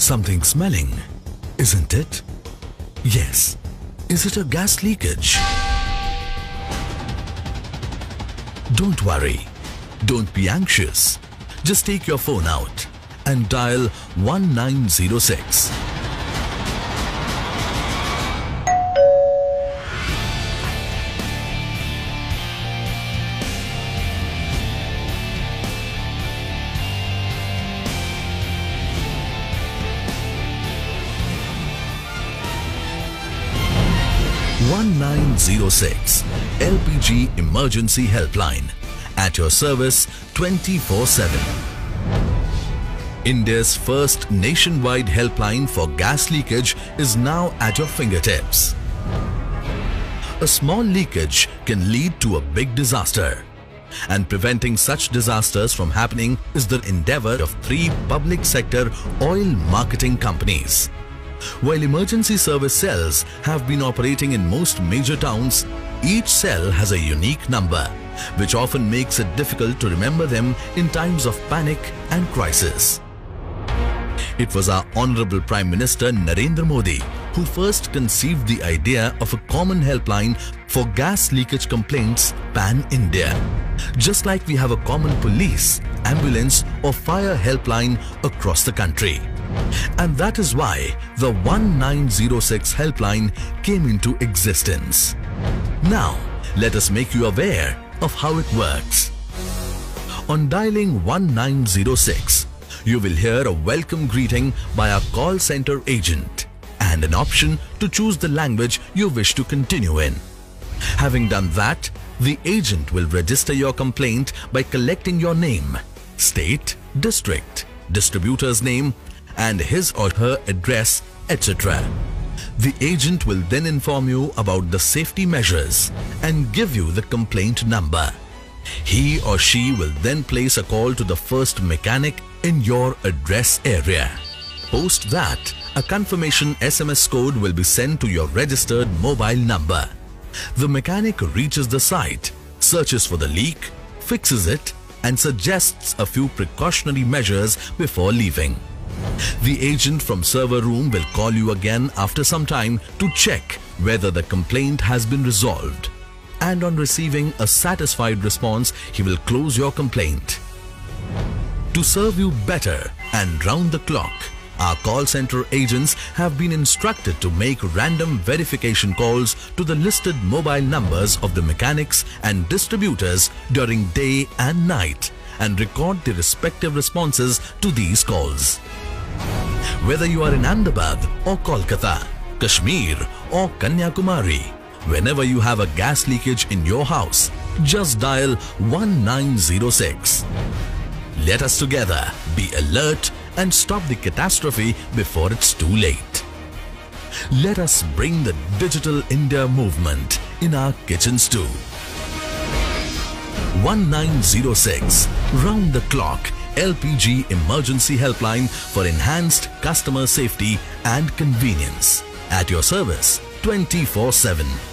Something smelling, isn't it? Yes. Is it a gas leakage? Don't worry. Don't be anxious. Just take your phone out and dial 1906. LPG Emergency Helpline, at your service 24/7. India's first nationwide helpline for gas leakage is now at your fingertips. A small leakage can lead to a big disaster, and preventing such disasters from happening is the endeavor of 3 public sector oil marketing companies. While emergency service cells have been operating in most major towns, each cell has a unique number, which often makes it difficult to remember them in times of panic and crisis. It was our Honorable Prime Minister Narendra Modi who first conceived the idea of a common helpline for gas leakage complaints pan-India. Just like we have a common police, ambulance or fire helpline across the country. And that is why the 1906 helpline came into existence. Now, let us make you aware of how it works. On dialing 1906, you will hear a welcome greeting by our call center agent and an option to choose the language you wish to continue in. Having done that, the agent will register your complaint by collecting your name, state, district, distributor's name, and his or her address, etc. The agent will then inform you about the safety measures and give you the complaint number. He or she will then place a call to the first mechanic in your address area. Post that, a confirmation SMS code will be sent to your registered mobile number. The mechanic reaches the site, searches for the leak, fixes it, and suggests a few precautionary measures before leaving. The agent from server room will call you again after some time to check whether the complaint has been resolved. And on receiving a satisfied response, he will close your complaint. To serve you better and round the clock, our call center agents have been instructed to make random verification calls to the listed mobile numbers of the mechanics and distributors during day and night and record the respective responses to these calls. Whether you are in Ahmedabad or Kolkata, Kashmir or Kanyakumari, whenever you have a gas leakage in your house, just dial 1906. Let us together be alert and stop the catastrophe before it's too late. Let us bring the Digital India movement in our kitchens too. 1906, round the clock LPG emergency helpline for enhanced customer safety and convenience. At your service 24/7.